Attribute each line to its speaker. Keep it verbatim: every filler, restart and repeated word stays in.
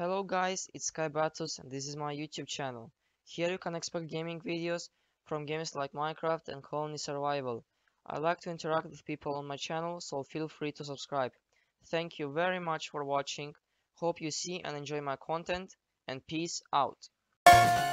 Speaker 1: Hello guys, it's Skybatus and this is my YouTube channel. Here you can expect gaming videos from games like Minecraft and Colony Survival. I like to interact with people on my channel, so feel free to subscribe. Thank you very much for watching. Hope you see and enjoy my content, and peace out.